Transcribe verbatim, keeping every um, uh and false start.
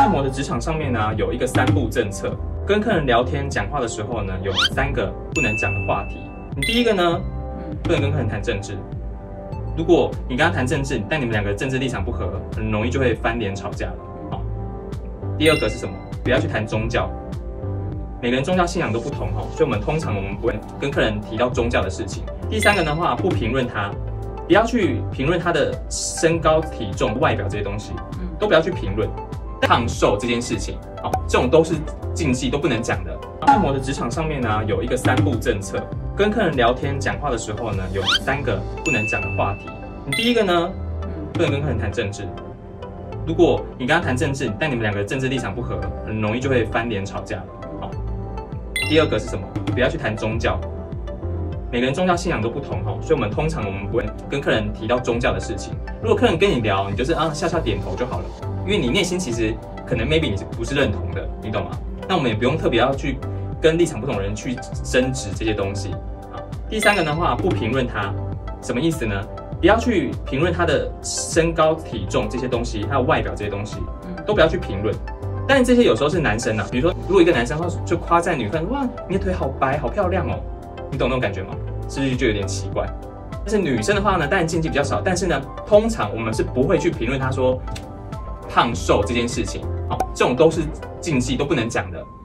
按摩的职场上面呢，有一个三不政策。跟客人聊天讲话的时候呢，有三个不能讲的话题。你第一个呢，不能跟客人谈政治。如果你跟他谈政治，但你们两个政治立场不合，很容易就会翻脸吵架了。好，第二个是什么？不要去谈宗教。每个人宗教信仰都不同哈，所以我们通常我们不会跟客人提到宗教的事情。第三个的话，不评论他，不要去评论他的身高、体重、外表这些东西，都不要去评论。胖瘦这件事情，好，这种都是禁忌，都不能讲的。按摩的职场上面呢，有一个三不政策。跟客人聊天讲话的时候呢，有三个不能讲的话题。你第一个呢，不能跟客人谈政治。如果你跟他谈政治，但你们两个政治立场不合，很容易就会翻脸吵架了。好，第二个是什么？不要去谈宗教。每个人宗教信仰都不同哈，所以我们通常我们不会跟客人提到宗教的事情。如果客人跟你聊，你就是啊笑笑点头就好了，因为你内心其实可能 maybe 你是不是认同的，你懂吗？那我们也不用特别要去跟立场不同的人去争执这些东西。好，第三个的话，不评论他，什么意思呢？不要去评论他的身高、体重这些东西，还有外表这些东西，都不要去评论。但是这些有时候是男生啊，比如说如果一个男生就夸赞女生，哇，你的腿好白，好漂亮哦，你懂那种感觉吗？是不是就有点奇怪？但是女生的话呢，当然禁忌比较少，但是呢，通常我们是不会去评论她说胖瘦这件事情，好，这种都是禁忌，都不能讲的。